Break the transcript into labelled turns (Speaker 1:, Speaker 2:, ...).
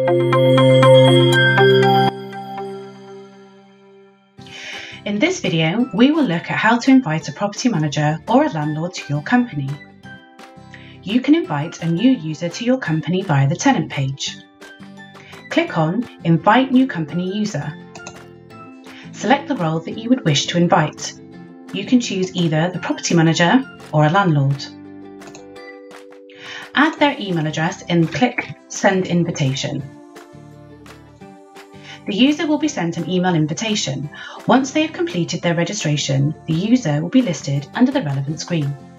Speaker 1: In this video, we will look at how to invite a property manager or a landlord to your company. You can invite a new user to your company via the tenant page. Click on Invite New Company User. Select the role that you would wish to invite. You can choose either the property manager or a landlord. Add their email address and click Send Invitation. The user will be sent an email invitation. Once they have completed their registration, the user will be listed under the relevant screen.